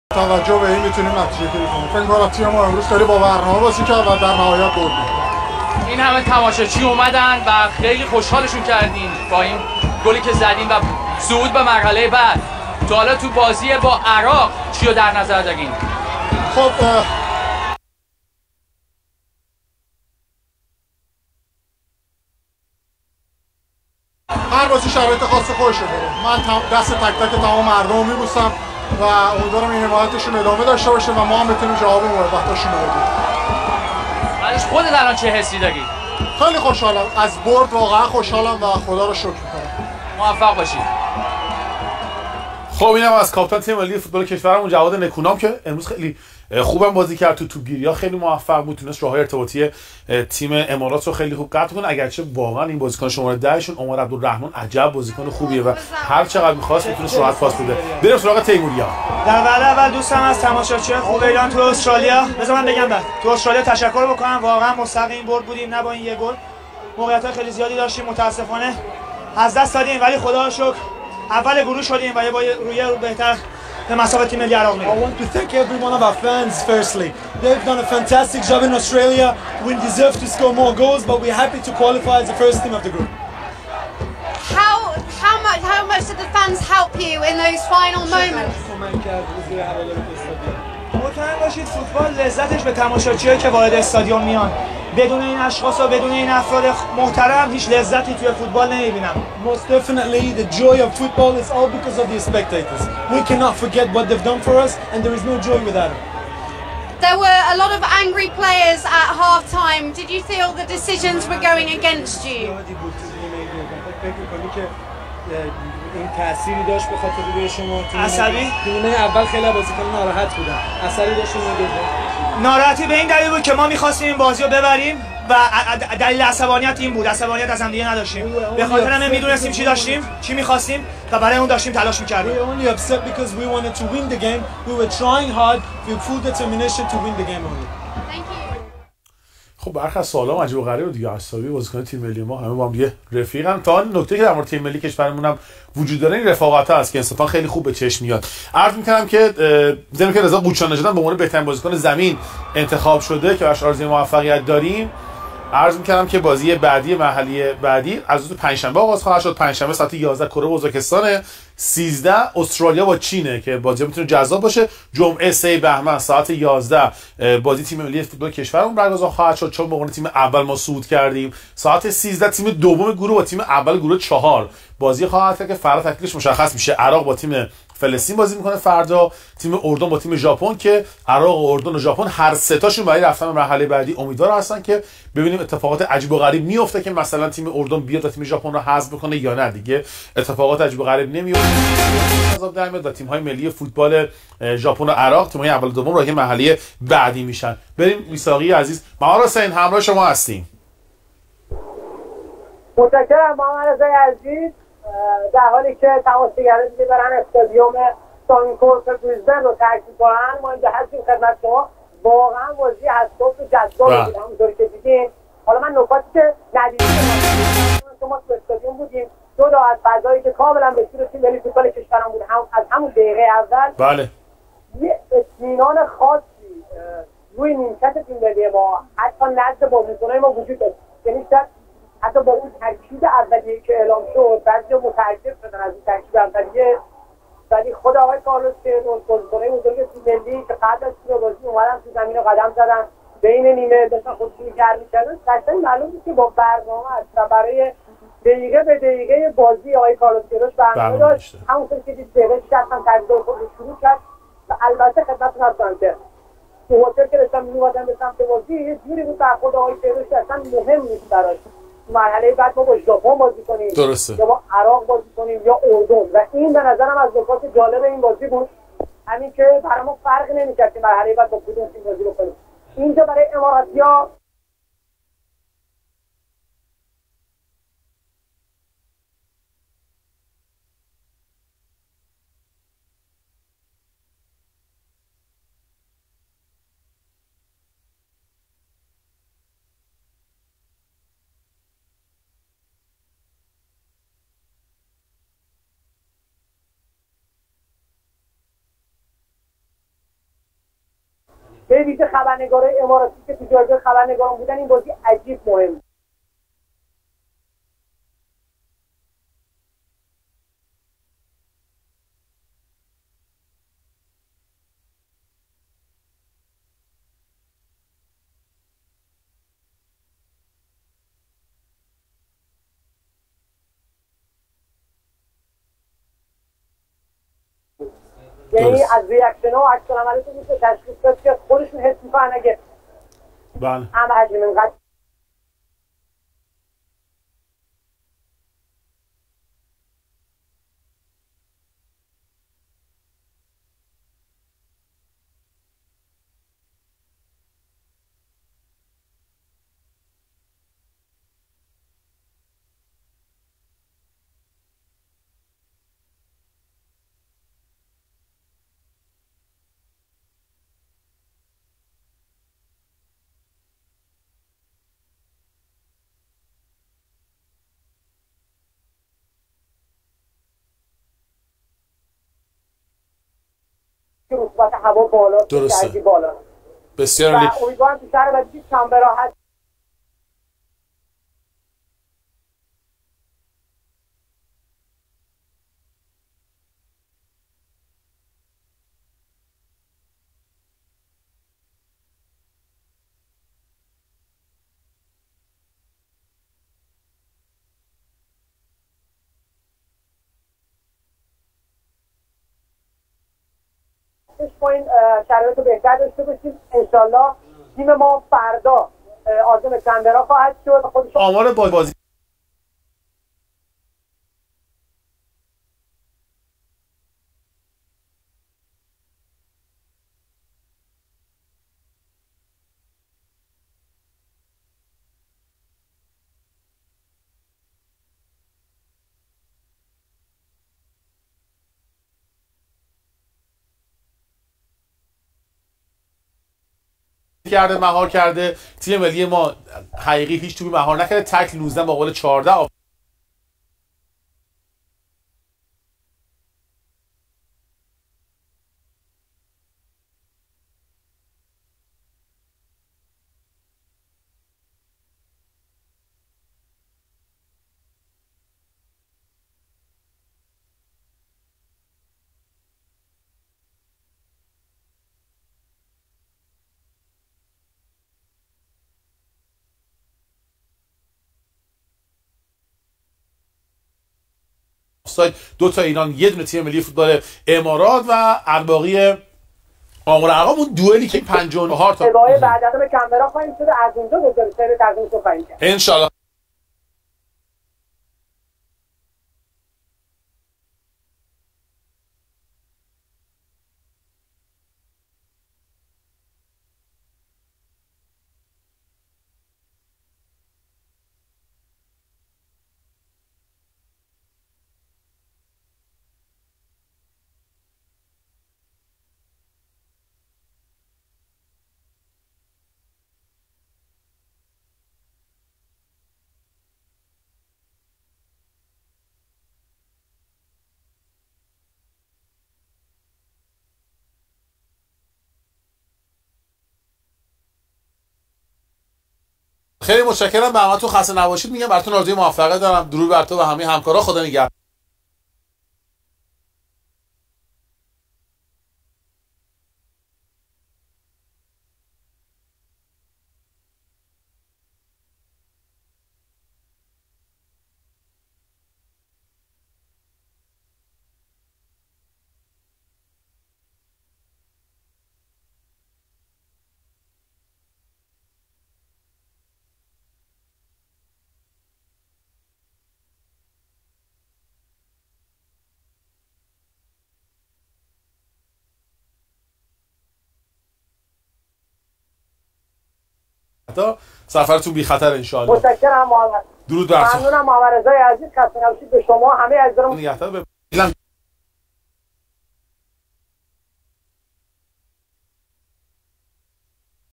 توجه به این میتونیم نتیجه گیری کنیم. فکر کنم تیم ما امروز خیلی با برنامه بازی کرد و در نهایت بردیم. این همه تماشاچی اومدن و خیلی خوشحالشون کردین با این گلی که زدین و صعود به مرحله بعد. تا حالا تو بازی با عراق چی رو در نظر دارین؟ خب هر بازی شرایط خاص خودشه داره. من دست تک تک تمام مردم رو میبوسم و امیدوارم این حمایتشون ادامه داشته باشه و ما هم بتونیم جواب موفقیتاشون بدیم. بعدش خودت الان چه حسی داری؟ خیلی خوشحالم از برد، واقعا خوشحالم و خدا رو شکر می‌کنم. موفق باشید. خب اینم از کاپیتان تیم ملی فوتبال کشورمون جواد نکونام که امروز خیلی خوبم بازی کرد، تو توپگیری‌ها خیلی موفق بود، تونست راههای ارتباطی تیم امارات رو خیلی خوب قطع کنه. اگرچه واقعا این بازیکن شماره 10 شون عمر عبدالرحمن عجب بازیکن خوبیه و هر چقدر می‌خواست میتونست راحت پاس بده. بریم سراغ تیموریا. در وهله اول دوستم از تماشاچی خوب ایران تو استرالیا، بذار من بگم بعد تو استرالیا تشکر بکنم. واقعا مستقیم برد بودیم، نه با این یه گل. موقعیت‌های خیلی زیادی داشتیم، متاسفانه از دست دادیم، ولی خدا رو شکر اول گروه شدیم و با روی بهتر به مسابقه تیم ملی عراق میریم. I want to thank every one of our fans firstly. They've done a fantastic job in Australia. We deserve to score more goals, but we're happy to qualify as the first team of the group. How much did the fans help you in those final moments? مطمئن باشید فوتبال لذتش به تماشاچیایی که وارد استادیوم میان. بدون این اشخاص و بدون این افراد محترم هیچ لذتی توی فوتبال نمیبینم. Most definitely the joy of football is all because of the spectators. We cannot forget what they've done for us and there is no joy without them. There were a lot of angry players at half-time. Did you feel the decisions were going against you? این تأثیری داشت به خاطر روی شما؟ عصبی؟ نیمه اول خیلی بازیکن ناراحت بودن. اثری داشت این ناراحتی به این دلیل بود که ما می‌خواستیم این بازی رو ببریم و دلیل عصبانیت این بود. عصبانیت از هم دیگه نداشتیم. به خاطر همین می‌دونستیم چی داشتیم، چی می‌خواستیم و برای اون داشتیم تلاش می‌کردیم. We were only upset because we wanted to win the game. We were trying hard with full determination to win the game only. Thank you. خب برخلاف سوالام عجیب و غریبه دیگه. عصبی بازیکن تیم ملی ما همه با هم دیگه رفیقن. تا نکته که در مورد تیم ملی کشورمون هم وجود داره این رفاقت هست که انصافا خیلی خوب به چشم میاد. عرض می‌کنم که زمین که رضا قوچان نژاد به عنوان بهترین بازیکن زمین انتخاب شده که براش آرزوی موفقیت داریم. عرض می‌کردم که بازی بعدی مرحله بعدی از روز پنجشنبه آغاز خواهد شد. پنجشنبه ساعت 11 کره ازبکستان، 13 استرالیا با چینه که بازی میتونه جذاب باشه. جمعه 3 بهمن ساعت 11 بازی تیم ملی فوتبال کشورمون برگزار خواهد شد، چون به عنوان تیم اول ما صعود کردیم. ساعت 13 تیم دوم گروه با تیم اول گروه 4 بازی خواهد کرد که فردا تکلیفش مشخص میشه. عراق با تیم فلسطین بازی میکنه فردا، تیم اردن با تیم ژاپن که عراق و اردن و ژاپن هر سه تاشون برای رفتن به مرحله بعدی امیدوار هستن که ببینیم اتفاقات عجیب و غریب میفته که مثلا تیم اردن بیاد و تیم ژاپن رو حذف بکنه یا نه. دیگه اتفاقات عجیب و غریب نمیفته. عذاب در میاد و تیم‌های ملی فوتبال ژاپن و عراق تیم‌های اول و دوم راهی مرحله بعدی میشن. بریم میثاقی عزیز. محمد حسین همراه شما هستیم. متشکرم محمد رضا عزیز. در حالی که تماشاگران دیگه دارن استادیوم سانکورپ بریزبن رو ترک می‌کنن، ما اینجا هستیم خدمت شما. واقعا بازی حساس و جذاب بود همونطوری که دیدین. حالا من نکاتی که ندیدیم شما تو استادیوم بودیم، دو تا از فضایی که کاملا به سود تیم ملی فوتبال کشورم بود، از همون دقیقه اول بله یه اطمینان خاصی روی نیمکت تیم ملی ما حتی نزد بازیکن‌های ما وجود داشت. یعنی حتی با اون ترکیب اولیه که اعلام شد بعضی متعجب شدن از این ترکیب اولیه، ولی خود آقای کارلوس که بازیکن‌های بزرگ تیم ملی که قبل از شروع بازی اومدن تو زمین قدم زدن، بین نیمه داشتن خودشون گرم می‌کردن، قشنگ معلوم بود که با برنامه و برای دقیقه به دقیقه بازی آقای کارلوس کروش برنامه داشت. همونطور که دید دقیقه 60 هم تجربه خود رو شروع کرد و البته خدمتتون هستم که تو هتل که داشتم می‌اومدم به سمت بازی یه جوری بود برخورد آقای کروش اصلا مهم نیست براش مرحله بعد ما با ژاپن بازی کنیم درسته یا با عراق بازی کنیم یا اردن، و این به نظرم از نکات جالب این بازی بود. همین که برای ما فرق نمی‌کرد که مرحله بعد با کدوم تیم بازی بکنیم. اینجا برای اماراتی‌ها به ویژه خبرنگارای اماراتی که تو جایگاه خبرنگاران بودن این بازی عجیب مهم بود. یعنی از ریاکشن ها و عکس العملشون میشه تشخیص داد که خودشون حس میکنن اگه هم حجم اینقدر رطوبت هوا بالا درسته بالا بسیار عالی. امیدوارم تو شهر بعدی کانبرا هست ما این شرایط رو بهتر داشته باشیم. انشالله تیم ما فردا عازم کانبرا خواهد شد. آمار بازی کرده مهار کرده. تیم ملی ما حقیقی هیچ توپی مهار نکرده. تکل 19 با قول 14 دو تا ایران، یه دونه تیم ملی فوتبال امارات و الباقی آمار ارقام. اون دوئلی که 54 تا بعد از کانبرا خواهیم شده از اونجا گذاری سر تقدیم تو خواهیم کرد ان شاء الله. خیلی متشکرم به همتون، خسته نباشید میگم، براتون آرزوی موفقیت دارم. درود بر تو و همه همکارا. خدا نگهدار. سفرتون بی خطر ان شاء الله. متشکرم محمد. درود بر تو. ممنونم محمد رضای عزیز. خسته نباشید به شما همه عزیزان. نگهدار.